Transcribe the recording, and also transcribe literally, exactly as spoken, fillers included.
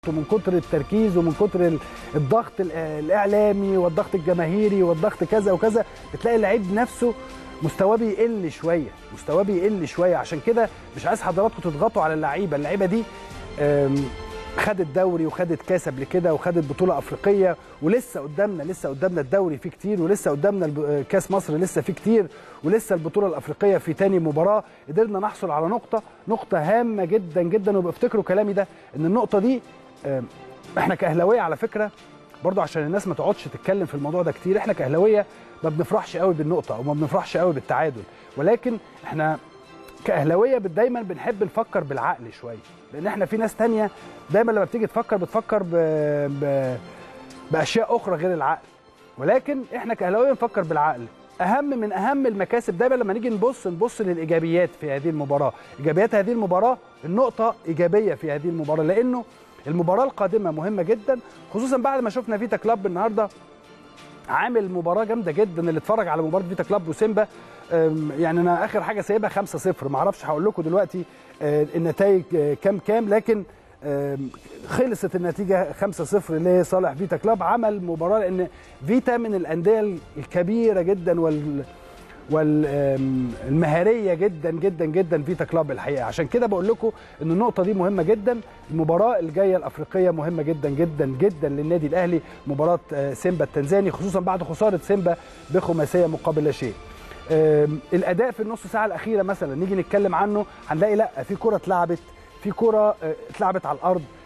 الضغط ومن كتر التركيز ومن كتر الضغط الاعلامي والضغط الجماهيري والضغط كذا وكذا، بتلاقي اللعيب نفسه مستواه بيقل شويه، مستواه بيقل شويه. عشان كده مش عايز حضراتكم تضغطوا على اللعيبه، اللعيبه دي خدت دوري وخدت كاس قبل كده وخدت بطوله افريقيه، ولسه قدامنا لسه قدامنا الدوري فيه كتير، ولسه قدامنا كاس مصر لسه فيه كتير، ولسه البطوله الافريقيه في تاني مباراه. قدرنا نحصل على نقطه نقطه هامه جدا جدا، وبافتكروا كلامي ده ان النقطه دي احنا كاهلاويه على فكره برضو عشان الناس ما تقعدش تتكلم في الموضوع ده كتير، احنا كاهلاويه ما بنفرحش قوي بالنقطه او ما بنفرحش قوي بالتعادل، ولكن احنا كاهلاويه دايما بنحب نفكر بالعقل شويه، لان احنا في ناس تانية دايما لما بتيجي تفكر بتفكر ب... ب... باشياء اخرى غير العقل، ولكن احنا كاهلاويه بنفكر بالعقل. اهم من اهم المكاسب دايما لما نيجي نبص نبص للايجابيات في هذه المباراه، ايجابيات هذه المباراه النقطه ايجابيه في هذه المباراه، لانه المباراه القادمه مهمه جدا، خصوصا بعد ما شفنا فيتا كلاب النهارده عامل مباراه جامده جدا. اللي اتفرج على مباراه فيتا كلاب وسيمبا، يعني انا اخر حاجه سايبها خمسة صفر، ما اعرفش هقول لكم دلوقتي النتائج كام كام، لكن خلصت النتيجه خمسة صفر لصالح فيتا كلاب. عمل مباراه لان فيتا من الانديه الكبيره جدا وال والمهاريه جدا جدا جدا فيتا كلاب الحقيقه. عشان كده بقول لكم ان النقطه دي مهمه جدا. المباراه الجايه الافريقيه مهمه جدا جدا جدا للنادي الاهلي، مباراه سيمبا التنزاني، خصوصا بعد خساره سيمبا بخماسيه مقابل لا شيء. الاداء في النص ساعه الاخيره مثلا نيجي نتكلم عنه، هنلاقي لا في كره اتلعبت، في كره اتلعبت على الارض،